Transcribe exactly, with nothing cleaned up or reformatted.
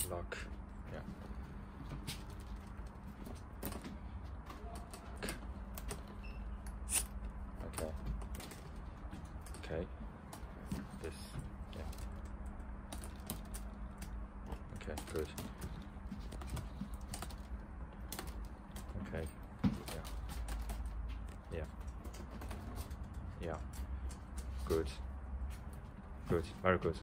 lock, yeah. Okay. Okay. This, yeah. Okay, good. Okay, yeah. Yeah. Yeah. Good. Good, very good.